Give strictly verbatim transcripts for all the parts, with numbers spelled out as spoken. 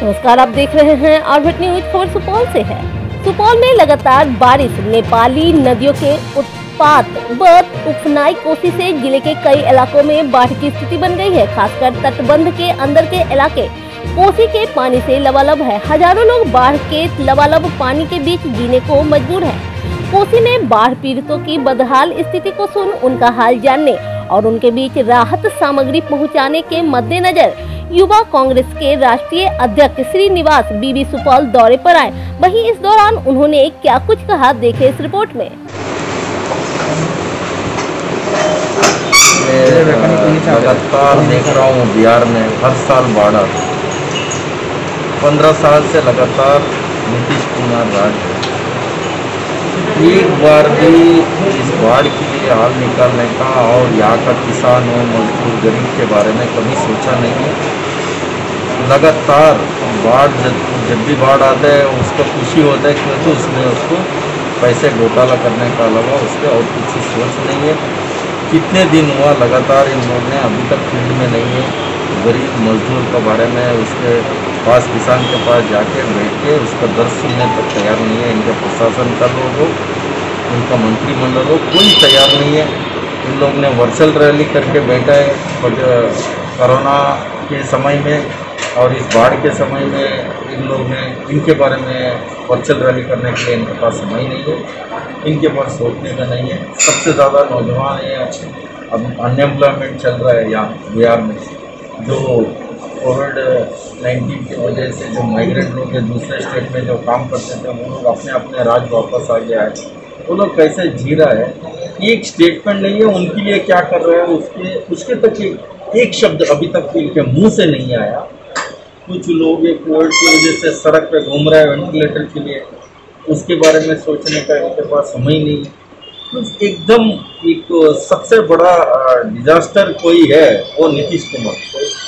नमस्कार, आप देख रहे हैं ऑर्बिट न्यूज। खबर सुपौल से है। सुपौल में लगातार बारिश नेपाली नदियों के उत्पात व उफनाई कोसी से जिले के कई इलाकों में बाढ़ की स्थिति बन गई है। खासकर तटबंध के अंदर के इलाके कोसी के पानी से लबालब है। हजारों लोग बाढ़ के लबालब पानी के बीच जीने को मजबूर है। कोसी में बाढ़ पीड़ितों की बदहाल स्थिति को सुन उनका हाल जानने और उनके बीच राहत सामग्री पहुंचाने के मद्देनजर युवा कांग्रेस के राष्ट्रीय अध्यक्ष श्रीनिवास बीबी सुपौल दौरे पर आए। वहीं इस दौरान उन्होंने क्या कुछ कहा, देखे इस रिपोर्ट में। लगातार देख रहा हूँ बिहार में हर साल बाढ़ आती है। पंद्रह साल से लगातार नीतीश कुमार राज है। एक बार भी इस बाढ़ के लिए हाल निकालने का और यहाँ का किसान हो मजदूर गरीब के बारे में कभी सोचा नहीं है। लगातार बाढ़ जब जब भी बाढ़ आता है उसको खुशी होता है क्योंकि उसमें उसको पैसे घोटाला करने का अलावा उसके और कुछ सोच नहीं है। कितने दिन हुआ लगातार इन लोगों ने अभी तक फील्ड में नहीं है। गरीब मजदूर के बारे में उसके पास किसान के पास जाके बैठ के उसका दर्द सुनने तक तैयार नहीं है। इनके प्रशासन का लोग हो, इनका मंत्रिमंडल हो, कोई तैयार नहीं है। इन लोग ने वर्चुअल रैली करके बैठा है कोरोना के समय में और इस बाढ़ के समय में इन लोग ने इनके बारे में वर्चुअल रैली करने के लिए इनके पास समय नहीं है, इनके पास सोचने का नहीं है। सबसे ज़्यादा नौजवान है, अब अनएम्प्लॉयमेंट चल रहा है यहाँ बिहार में। जो कोविड नाइन्टीन की वजह से जो माइग्रेंट लोग हैं दूसरे स्टेट में जो काम करते थे वो लोग अपने अपने राज्य वापस आ गया है। वो लोग कैसे जी रहा है एक स्टेटमेंट नहीं है उनके लिए क्या कर रहे हैं उसके उसके तक एक, एक शब्द अभी तक इनके मुंह से नहीं आया। कुछ लोग कोविड की वजह से सड़क पे घूम रहे हैं वेंटिलेटर के लिए, उसके बारे में सोचने का इनके पास समय नहीं। कुछ एकदम एक सबसे बड़ा डिजास्टर कोई है वो नीतीश कुमार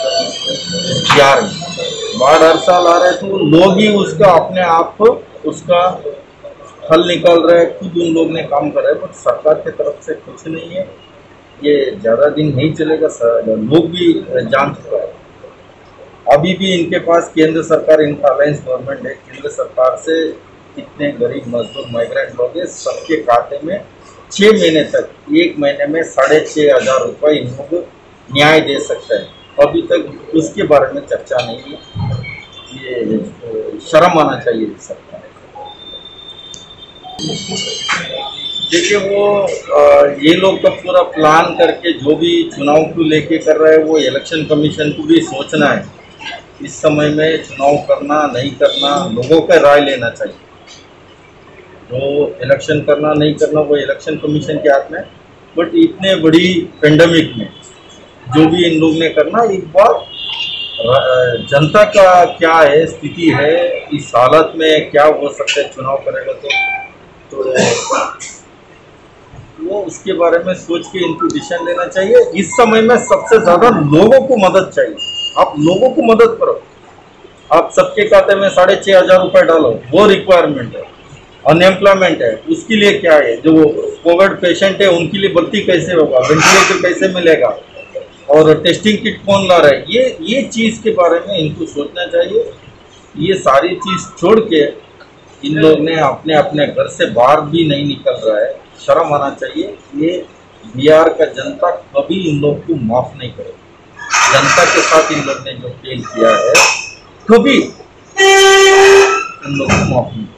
बिहार में। बाढ़ हर साल आ रहे तो लोग ही उसका अपने आप उसका हल निकाल रहे हैं, खुद उन लोग ने काम कर रहे हैं, बट सरकार की तरफ से कुछ नहीं है। ये ज़्यादा दिन नहीं चलेगा, लोग भी जान चुका है। अभी भी इनके पास केंद्र सरकार, इनका अलायंस गवर्नमेंट है, केंद्र सरकार से कितने गरीब मजदूर माइग्रेंट लोग हैं सबके खाते में छः महीने तक एक महीने में साढ़े छः हज़ार रुपये इन लोग न्याय दे सकते हैं। अभी तक उसके बारे में चर्चा नहीं है। ये शर्म आना चाहिए सरकार। देखिए वो आ, ये लोग तो पूरा प्लान करके जो भी चुनाव को लेके कर रहे हैं वो इलेक्शन कमीशन को भी सोचना है। इस समय में चुनाव करना नहीं करना लोगों का राय लेना चाहिए। जो इलेक्शन करना नहीं करना वो इलेक्शन कमीशन के हाथ में, बट इतने बड़ी पेंडेमिक में जो भी इन लोग ने करना, एक बार जनता का क्या है स्थिति है, इस हालत में क्या हो सकता है चुनाव करेगा तो, तो वो उसके बारे में सोच के इनको डिसीजन लेना चाहिए। इस समय में सबसे ज़्यादा लोगों को मदद चाहिए। आप लोगों को मदद करो, आप सबके खाते में साढ़े छः हज़ार रुपये डालो, वो रिक्वायरमेंट है। अनएम्प्लॉयमेंट है उसके लिए क्या है, जो कोविड पेशेंट है उनके लिए भर्ती कैसे होगा, वेंटिलेटर कैसे मिलेगा और टेस्टिंग किट कौन ला रहा है, ये ये चीज़ के बारे में इनको सोचना चाहिए। ये सारी चीज़ छोड़ के इन लोग ने अपने अपने घर से बाहर भी नहीं निकल रहा है, शर्म आना चाहिए। ये बिहार का जनता कभी इन लोग को माफ़ नहीं करेगा। जनता के साथ इन लोग ने जो खेल किया है कभी इन लोग को माफ़ नहीं।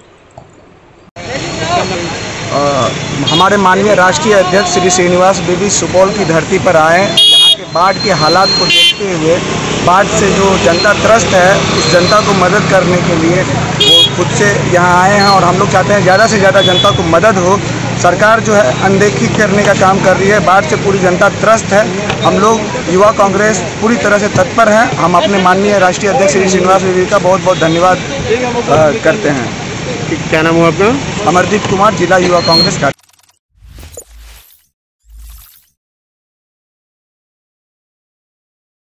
आ, हमारे माननीय राष्ट्रीय अध्यक्ष श्री श्रीनिवास बीबी सुपौल की धरती पर आए। यहाँ के बाढ़ के हालात को देखते हुए बाढ़ से जो जनता त्रस्त है उस जनता को मदद करने के लिए वो खुद से यहाँ आए हैं और हम लोग चाहते हैं ज़्यादा से ज़्यादा जनता को मदद हो। सरकार जो है अनदेखी करने का काम कर रही है, बाढ़ से पूरी जनता त्रस्त है। हम लोग युवा कांग्रेस पूरी तरह से तत्पर हैं। हम अपने माननीय राष्ट्रीय अध्यक्ष श्री श्रीनिवास बीबी का बहुत बहुत धन्यवाद करते हैं। क्या नाम हुआ आपका? अमरजीत कुमार, जिला युवा कांग्रेस का।